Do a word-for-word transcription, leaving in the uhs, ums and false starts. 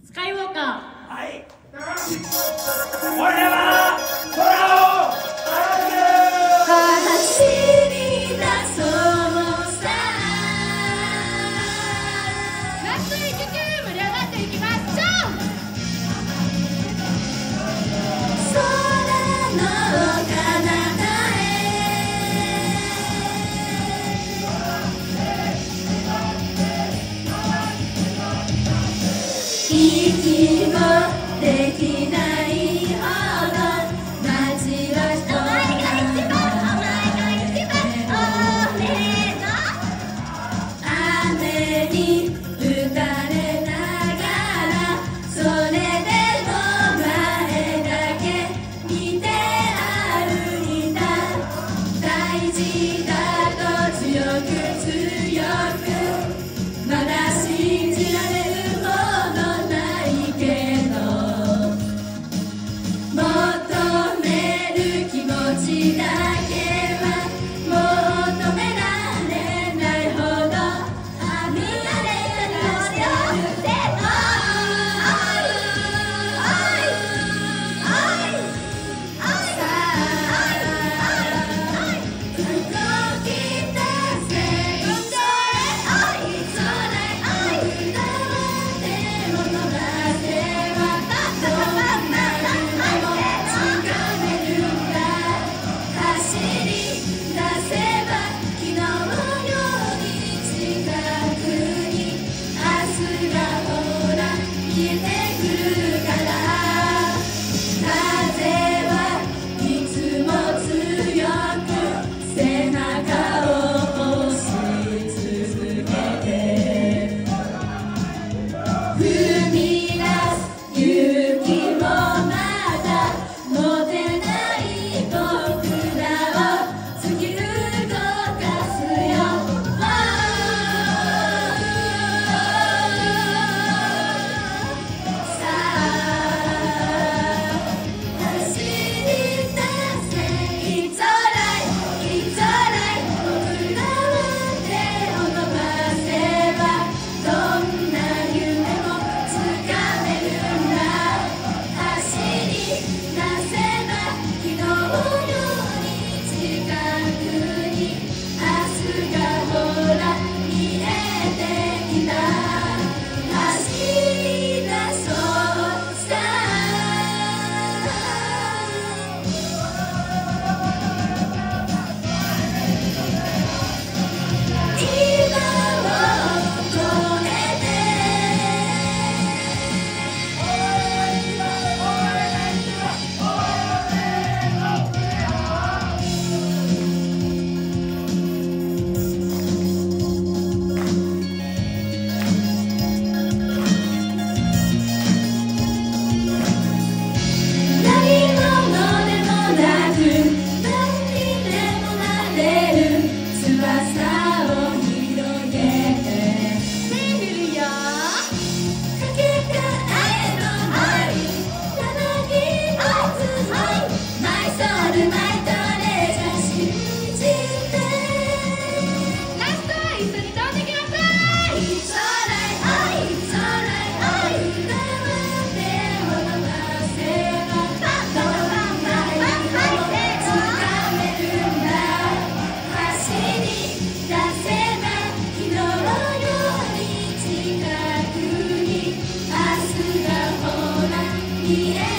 スカイウォーカー。 はい。俺は空を走り出そうさ。夏一曲盛り上がっていきましょう。空の彼方へ息もできないほど街は人が一番、お前が一番、俺の雨に打たれながら、それでも前だけ見て歩いた。大事だと強く強くまだ信じられるものないけど、求める気持ちだけは求められないほどはみ出てるでもさあ動き出せ。それおいそれおい歌っても飛ばせばどんな夢もつかめるんだ。走り出せば昨日のように近くに明日がほら見えてくるから。風はいつも強く背中を押し続けて、踏み出す勇気もまだ持てない僕らを突き動かすよ。さあ走り出せ。いつらいいつらい僕らは手を伸ばせばどんな夢もつかめるんだ。走り出せば昨日のように近くに明日がほら見えてきた。走り出そうさ。今を越えて何者でもなく何にでもなれる翼を広げて出るよ。かけがえのない柳のつまりマイソウルマイトレジャー信じてラストは一緒に飛んできなさい。いつらいおいそれおい歌って手を伸ばせばどんな夢もつかめるんだ。走り出せば昨日のように近くに明日がほら見え